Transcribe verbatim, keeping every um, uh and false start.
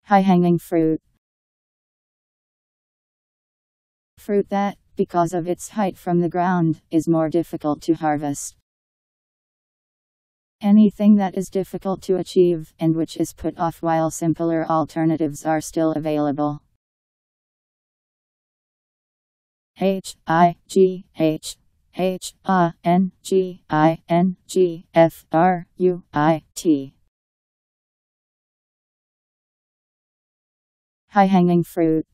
High-hanging fruit. Fruit that, because of its height from the ground, is more difficult to harvest. Anything that is difficult to achieve, and which is put off while simpler alternatives are still available. H I G H H A N G I N G F R U I T. High-hanging fruit.